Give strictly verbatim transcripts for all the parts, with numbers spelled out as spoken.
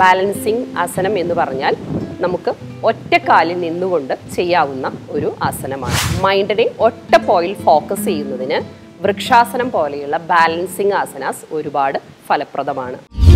Balancing ആസനം എന്ന് പറഞ്ഞാൽ നമുക്ക് ഒറ്റക്കാലിൽ നിന്നുകൊണ്ട് ചെയ്യാവുന്ന ഒരു ആസനമാണ്. മൈൻഡിനെ ഒറ്റ പോയിൽ ഫോക്കസ് ചെയ്യുന്നതിന് വൃക്ഷാസനം പോലെയുള്ള ബാലൻസിങ് ആസനാസ് ഒരുപാട് ഫലപ്രദമാണ്.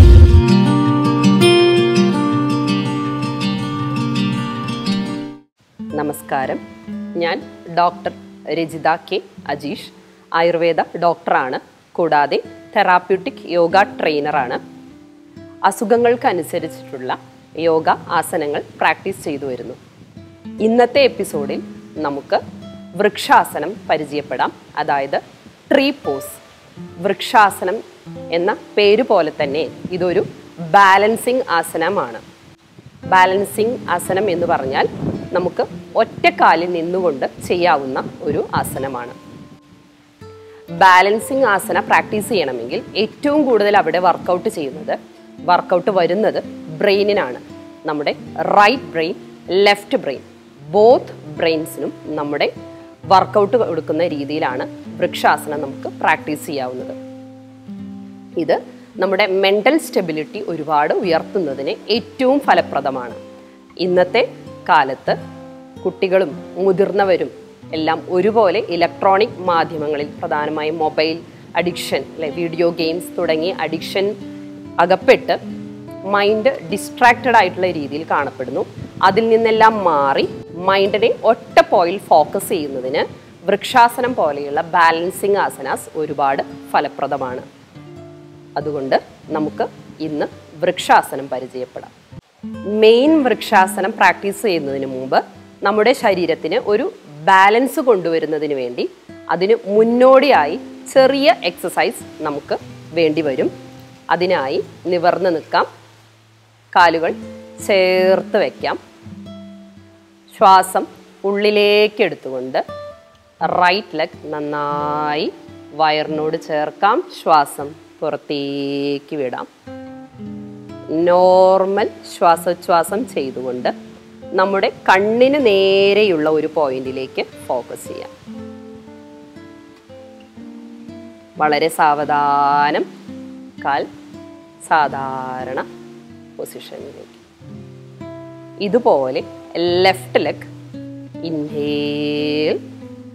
നമസ്കാരം, ഞാൻ ഡോക്ടർ രജിത കെ അജീഷ്, ആയുർവേദ ഡോക്ടറാണ്. കൂടാതെ തെറാപ്യൂട്ടിക് യോഗ ട്രെയിനറാണ്. അസുഖങ്ങൾക്കനുസരിച്ചിട്ടുള്ള യോഗ ആസനങ്ങൾ പ്രാക്ടീസ് ചെയ്തു വരുന്നു. ഇന്നത്തെ എപ്പിസോഡിൽ നമുക്ക് വൃക്ഷാസനം പരിചയപ്പെടാം. അതായത് ട്രീ പോസ്. വൃക്ഷാസനം എന്ന പേര് പോലെ തന്നെ ഇതൊരു ബാലൻസിങ് ആസനമാണ്. ബാലൻസിങ് ആസനം എന്ന് പറഞ്ഞാൽ നമുക്ക് ഒറ്റക്കാലിൽ നിന്നുകൊണ്ട് ചെയ്യാവുന്ന ഒരു ആസനമാണ്. ബാലൻസിങ് ആസന പ്രാക്ടീസ് ചെയ്യണമെങ്കിൽ ഏറ്റവും കൂടുതൽ അവിടെ വർക്കൗട്ട് ചെയ്യുന്നത് വർക്കൗട്ട് വരുന്നത് ബ്രെയിനിനാണ്. നമ്മുടെ right brain, left brain, both ബ്രെയിൻസിനും നമ്മുടെ വർക്കൗട്ട് കൊടുക്കുന്ന രീതിയിലാണ് വൃക്ഷാസനം നമുക്ക് പ്രാക്ടീസ് ചെയ്യാവുന്നത്. ഇത് നമ്മുടെ മെൻ്റൽ സ്റ്റെബിലിറ്റി ഒരുപാട് ഉയർത്തുന്നതിന് ഏറ്റവും ഫലപ്രദമാണ്. ഇന്നത്തെ കാലത്ത് കുട്ടികളും മുതിർന്നവരും എല്ലാം ഒരുപോലെ ഇലക്ട്രോണിക് മാധ്യമങ്ങളിൽ, പ്രധാനമായും മൊബൈൽ അഡിക്ഷൻ, അല്ലെ വീഡിയോ ഗെയിംസ് തുടങ്ങിയ അഡിക്ഷൻ അകപ്പെട്ട് മൈൻഡ് ഡിസ്ട്രാക്റ്റഡ് ആയിട്ടുള്ള രീതിയിൽ കാണപ്പെടുന്നു. അതിൽ നിന്നെല്ലാം മാറി മൈൻഡിനെ ഒറ്റ പോയിൽ ഫോക്കസ് ചെയ്യുന്നതിന് വൃക്ഷാസനം പോലെയുള്ള ബാലൻസിങ് ആസനാസ് ഒരുപാട് ഫലപ്രദമാണ്. അതുകൊണ്ട് നമുക്ക് ഇന്ന് വൃക്ഷാസനം പരിചയപ്പെടാം. മെയിൻ വൃക്ഷാസനം പ്രാക്ടീസ് ചെയ്യുന്നതിന് മുമ്പ് നമ്മുടെ ശരീരത്തിന് ഒരു ബാലൻസ് കൊണ്ടുവരുന്നതിന് വേണ്ടി അതിന് മുന്നോടിയായി ചെറിയ എക്സസൈസ് നമുക്ക് വേണ്ടി വരും. അതിനായി നിവർന്ന് നിൽക്കാം, കാലുകൾ ചേർത്ത് വയ്ക്കാം, ശ്വാസം ഉള്ളിലേക്ക് എടുത്തുകൊണ്ട് റൈറ്റ് ലെഗ് നന്നായി വയറിനോട് ചേർക്കാം, ശ്വാസം പുറത്തേക്ക് വിടാം. നോർമൽ ശ്വാസോച്ഛ്വാസം ചെയ്തുകൊണ്ട് നമ്മുടെ കണ്ണിന് നേരെയുള്ള ഒരു പോയിന്റിലേക്ക് ഫോക്കസ് ചെയ്യാം. വളരെ സാവധാനം കാൽ സാധാരണ പൊസിഷനിലേക്ക്. ഇതുപോലെ left leg inhale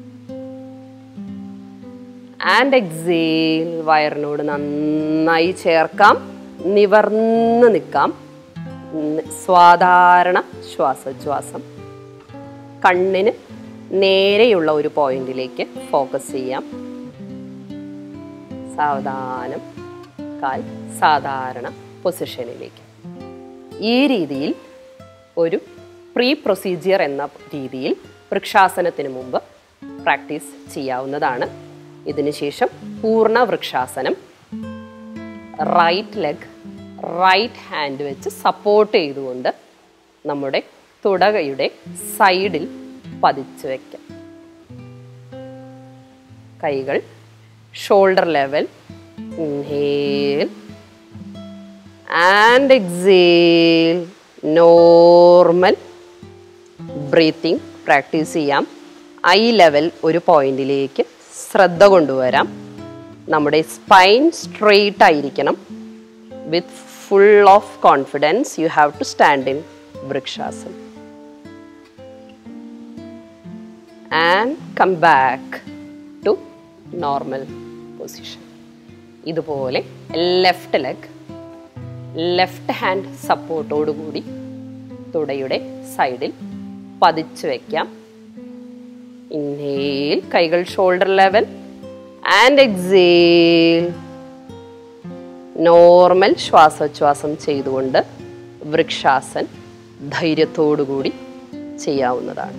and exhale. വയറിനോട് നന്നായി ചേർക്കാം, നിവർന്ന് നിൽക്കാം. സാധാരണ ശ്വാസോച്ഛ്വാസം. കണ്ണിന് നേരെയുള്ള ഒരു പോയിന്റിലേക്ക് ഫോക്കസ് ചെയ്യാം. സാവധാനം കാൽ സാധാരണ പൊസിഷനിലേക്ക്. ഈ രീതിയിൽ ഒരു പ്രീ പ്രൊസീജിയർ എന്ന രീതിയിൽ വൃക്ഷാസനത്തിന് മുമ്പ് പ്രാക്ടീസ് ചെയ്യാവുന്നതാണ്. ഇതിനുശേഷം പൂർണ്ണ വൃക്ഷാസനം. റൈറ്റ് ലെഗ് റൈറ്റ് ഹാൻഡ് വെച്ച് സപ്പോർട്ട് ചെയ്തുകൊണ്ട് നമ്മുടെ തുടകയുടെ സൈഡിൽ പതിച്ചു വയ്ക്കാം. കൈകൾ shoulder level. Inhale and exhale. Normal breathing practice ചെയ്യാം. ഐ ലെവൽ ഒരു പോയിന്റിലേക്ക് ശ്രദ്ധ കൊണ്ടുവരാം. നമ്മുടെ സ്പൈൻ സ്ട്രെയിറ്റ് ആയിരിക്കണം. With full of confidence you have to stand in vrikshasana and come back to normal position. ഇതുപോലെ ലെഫ്റ്റ് ലെഗ് ലെഫ്റ്റ് ഹാൻഡ് സപ്പോർട്ടോടു കൂടി തുടയുടെ സൈഡിൽ പതിച്ചു വയ്ക്കാം. ഇൻഹേൽ, കൈകൾ shoulder level and exhale. Normal ശ്വാസോച്ഛ്വാസം ചെയ്തുകൊണ്ട് വൃക്ഷാസൻ ധൈര്യത്തോടുകൂടി ചെയ്യാവുന്നതാണ്.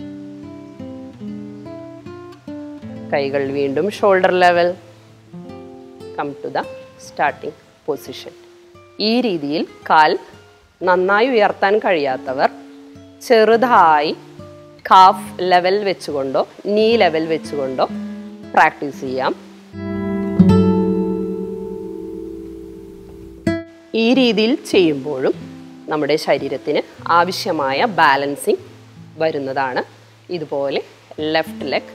കൈകൾ വീണ്ടും shoulder level. Come to the starting position. ഈ രീതിയിൽ കാൽ നന്നായി ഉയർത്താൻ കഴിയാത്തവർ ചെറുതായി കാഫ് ലെവൽ വെച്ചുകൊണ്ടോ നീ ലെവൽ വെച്ചുകൊണ്ടോ പ്രാക്ടീസ് ചെയ്യാം. ഈ രീതിയിൽ ചെയ്യുമ്പോഴും നമ്മുടെ ശരീരത്തിന് ആവശ്യമായ ബാലൻസിങ് വരുന്നതാണ്. ഇതുപോലെ ലെഫ്റ്റ് ലെഗ്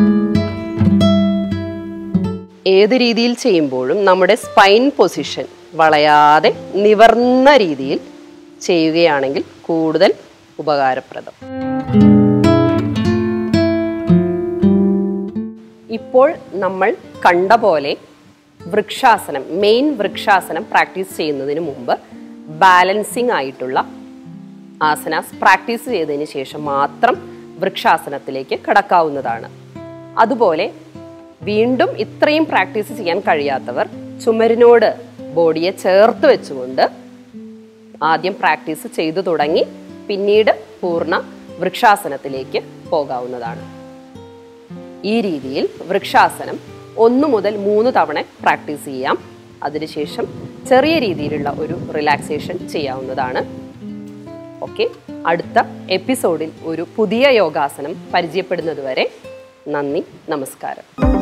ഏത് രീതിയിൽ ചെയ്യുമ്പോഴും നമ്മുടെ സ്പൈൻ പൊസിഷൻ വളയാതെ നിവർന്ന രീതിയിൽ ചെയ്യുകയാണെങ്കിൽ കൂടുതൽ ഉപകാരപ്രദം. ഇപ്പോൾ നമ്മൾ കണ്ട പോലെ വൃക്ഷാസനം, മെയിൻ വൃക്ഷാസനം പ്രാക്ടീസ് ചെയ്യുന്നതിന് മുമ്പ് ബാലൻസിങ് ആയിട്ടുള്ള ആസനാസ് പ്രാക്ടീസ് ചെയ്തതിന് ശേഷം മാത്രം വൃക്ഷാസനത്തിലേക്ക് കടക്കാവുന്നതാണ്. അതുപോലെ വീണ്ടും ഇത്രയും പ്രാക്ടീസ് ചെയ്യാൻ കഴിയാത്തവർ ചുമരിനോട് ബോഡിയെ ചേർത്ത് വെച്ചുകൊണ്ട് ആദ്യം പ്രാക്ടീസ് ചെയ്തു തുടങ്ങി പിന്നീട് പൂർണ്ണ വൃക്ഷാസനത്തിലേക്ക് പോകാവുന്നതാണ്. ഈ രീതിയിൽ വൃക്ഷാസനം ഒന്ന് മുതൽ മൂന്ന് തവണ പ്രാക്ടീസ് ചെയ്യാം. അതിനുശേഷം ചെറിയ രീതിയിലുള്ള ഒരു റിലാക്സേഷൻ ചെയ്യാവുന്നതാണ്. ഓക്കെ, അടുത്ത എപ്പിസോഡിൽ ഒരു പുതിയ യോഗാസനം പരിചയപ്പെടുന്നത് വരെ നന്ദി, നമസ്കാരം.